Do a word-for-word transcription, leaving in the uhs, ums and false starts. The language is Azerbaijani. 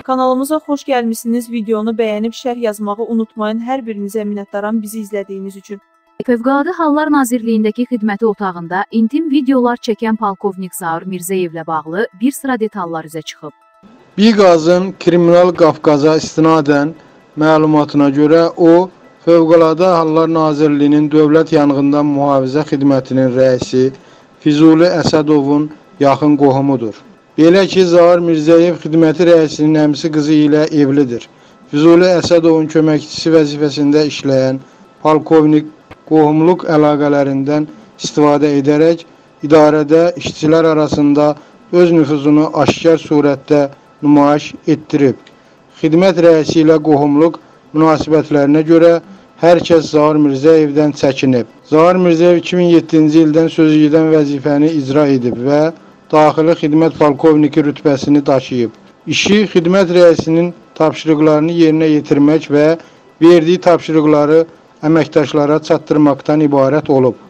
Kanalımıza xoş gəlmişsiniz. Videonu bəyənib şərh yazmağı unutmayın. Hər birinizə minnətdaram bizi izlədiyiniz üçün. Fövqəladə Hallar Nazirliyindəki xidməti otağında intim videolar çəkən polkovnik Zaur Mirzəyevlə bağlı bir sıra detallar üzə çıxıb. Biqazın Kriminal Qafqaza istinadən məlumatına görə o, Fövqəladə Hallar Nazirliyinin Dövlət Yanğından Mühafizə Xidmətinin rəisi Füzuli Əsədovun yaxın qohumudur. Belə ki, Zaur Mirzəyev xidməti rəisinin əmisi qızı ilə evlidir. Füzuli Əsədovun köməkçisi vəzifəsində işləyən polkovnik qohumluq əlaqələrindən istifadə edərək idarədə işçilər arasında öz nüfuzunu aşkar surətdə nümayiş etdirib. Xidmət rəisi ilə qohumluq münasibətlərinə görə hər kəs Zaur Mirzəyevdən çəkinib. Zaur Mirzəyev iki min yeddinci ildən sözügedən vəzifəni icra edib və daxili xidmət polkovniki rütbəsini daşıyıb. İşi xidmət rəisinin tapşırıqlarını yerinə yetirmək və verdiyi tapşırıqları əməkdaşlara çatdırmaqdan ibarət olub.